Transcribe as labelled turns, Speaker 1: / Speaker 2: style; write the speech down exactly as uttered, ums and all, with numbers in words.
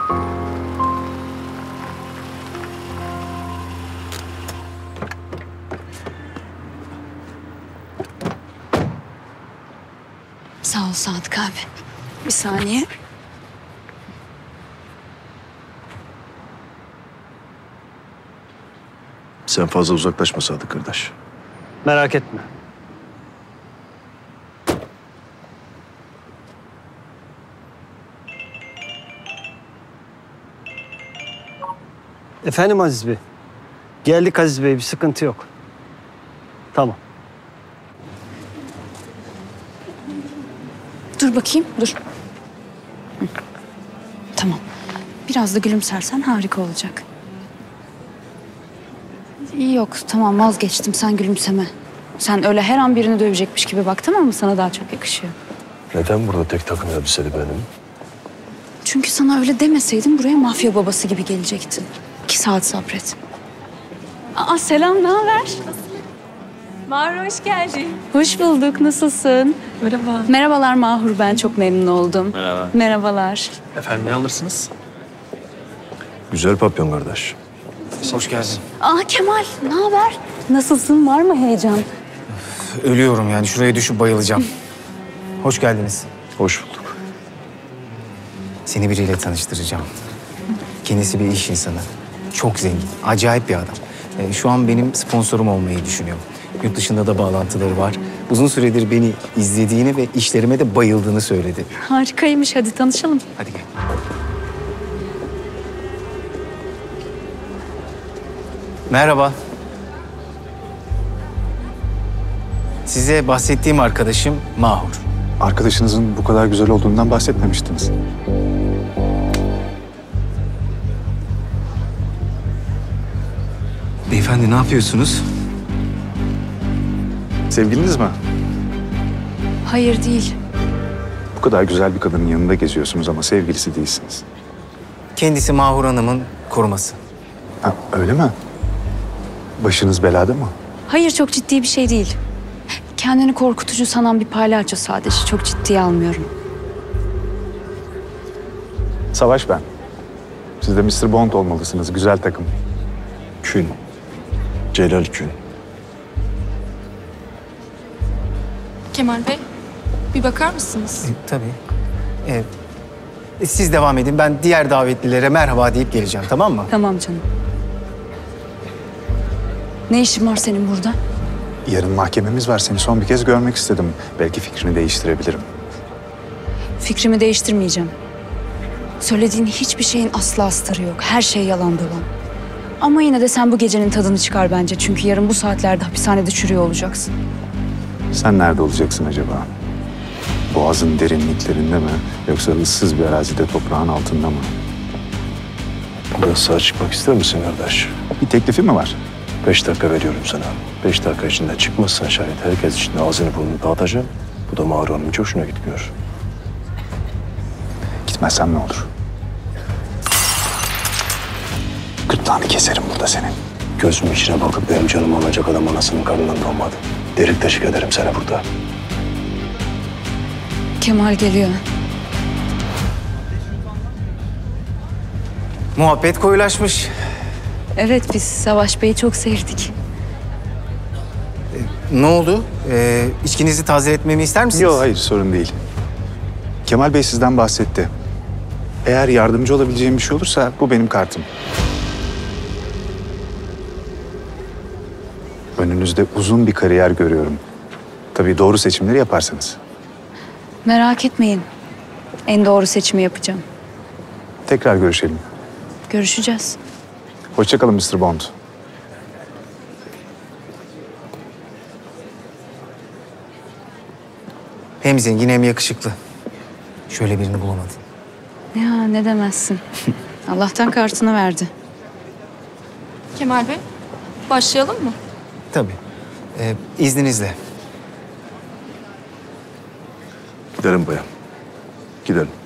Speaker 1: Sağ ol Sadık abi. Bir saniye.
Speaker 2: Sen fazla uzaklaşma Sadık kardeş.
Speaker 3: Merak etme. Efendim Aziz Bey. Geldik Aziz Bey, bir sıkıntı yok. Tamam.
Speaker 1: Dur bakayım, dur. Hı. Tamam. Biraz da gülümsersen harika olacak. Yok, tamam vazgeçtim. Sen gülümseme. Sen öyle her an birini dövecekmiş gibi bak, tamam mı? Sana daha çok yakışıyor.
Speaker 2: Neden burada tek takım elbiseli benim?
Speaker 1: Çünkü sana öyle demeseydim buraya mafya babası gibi gelecektin. İki saat sabret. Aa selam, ne haber?
Speaker 4: Mahur hoş geldin.
Speaker 1: Hoş bulduk, nasılsın?
Speaker 4: Merhaba.
Speaker 1: Merhabalar Mahur, ben çok memnun oldum.
Speaker 5: Merhaba.
Speaker 1: Merhabalar.
Speaker 5: Efendim ne alırsınız?
Speaker 2: Güzel papyon kardeş.
Speaker 5: Hoş geldin.
Speaker 1: Aa Kemal, ne haber? Nasılsın, var mı heyecan?
Speaker 5: Ölüyorum yani şuraya düşüp bayılacağım. Hoş geldiniz.
Speaker 2: Hoş bulduk.
Speaker 5: Seni biriyle tanıştıracağım. Kendisi bir iş insanı. Çok zengin, acayip bir adam. Ee, şu an benim sponsorum olmayı düşünüyor. Yurt dışında da bağlantıları var. Uzun süredir beni izlediğini ve işlerime de bayıldığını söyledi.
Speaker 1: Harikaymış, hadi tanışalım.
Speaker 5: Hadi gel. Merhaba. Size bahsettiğim arkadaşım Mahur.
Speaker 6: Arkadaşınızın bu kadar güzel olduğundan bahsetmemiştiniz.
Speaker 5: Beyefendi ne yapıyorsunuz?
Speaker 6: Sevgiliniz mi?
Speaker 1: Hayır değil.
Speaker 6: Bu kadar güzel bir kadının yanında geziyorsunuz ama sevgilisi değilsiniz.
Speaker 5: Kendisi Mahur Hanım'ın koruması.
Speaker 6: Ha, öyle mi? Başınız belada mı?
Speaker 1: Hayır, çok ciddi bir şey değil. Kendini korkutucu sanan bir palyaço sadece. Çok ciddiye almıyorum.
Speaker 6: Savaş ben. Siz de mister Bond olmalısınız. Güzel takım.
Speaker 2: Kün. Celal Kün.
Speaker 4: Kemal Bey, bir bakar mısınız?
Speaker 5: E, tabii. Evet. E, siz devam edin. Ben diğer davetlilere merhaba deyip geleceğim, tamam mı?
Speaker 1: Tamam canım. Ne işin var senin burada?
Speaker 6: Yarın mahkememiz var. Seni son bir kez görmek istedim. Belki fikrini değiştirebilirim.
Speaker 1: Fikrimi değiştirmeyeceğim. Söylediğin hiçbir şeyin asla astarı yok. Her şey yalan dolan. Ama yine de sen bu gecenin tadını çıkar bence. Çünkü yarın bu saatlerde hapishanede çürüyor olacaksın.
Speaker 6: Sen nerede olacaksın acaba? Boğazın derinliklerinde mi? Yoksa ıssız bir arazide toprağın altında mı?
Speaker 2: Biraz sağa çıkmak ister misin kardeş?
Speaker 6: Bir teklifi mi var?
Speaker 2: Beş dakika veriyorum sana. Beş dakika içinde çıkmazsan şayet herkes içinde ağzını burnunu dağıtacağım. Bu da Mahur Hanım'ın hiç hoşuna gitmiyor.
Speaker 6: Gitmezsem ne olur? Gırtlağını keserim burada senin.
Speaker 2: Gözümün içine bakıp benim canımı alacak adam anasının karnından doğmadı. Derik deşik ederim seni burada.
Speaker 1: Kemal geliyor.
Speaker 5: Muhabbet koyulaşmış.
Speaker 1: Evet, biz Savaş Bey'i çok sevdik.
Speaker 5: Ne oldu? Ee, içkinizi taze etmemi ister misiniz?
Speaker 6: Yok, hayır, sorun değil. Kemal Bey sizden bahsetti. Eğer yardımcı olabileceğim bir şey olursa bu benim kartım. Önünüzde uzun bir kariyer görüyorum. Tabii doğru seçimleri yaparsanız.
Speaker 1: Merak etmeyin. En doğru seçimi yapacağım.
Speaker 6: Tekrar görüşelim.
Speaker 1: Görüşeceğiz.
Speaker 6: Hoşça kalın mister Bond.
Speaker 5: Hem zengin hem yakışıklı. Şöyle birini bulamadın.
Speaker 1: Ya ne demezsin. Allah'tan kartını verdi.
Speaker 4: Kemal Bey, başlayalım mı?
Speaker 5: Tabii. Ee, izninizle.
Speaker 2: Gidelim bayan. Gidelim.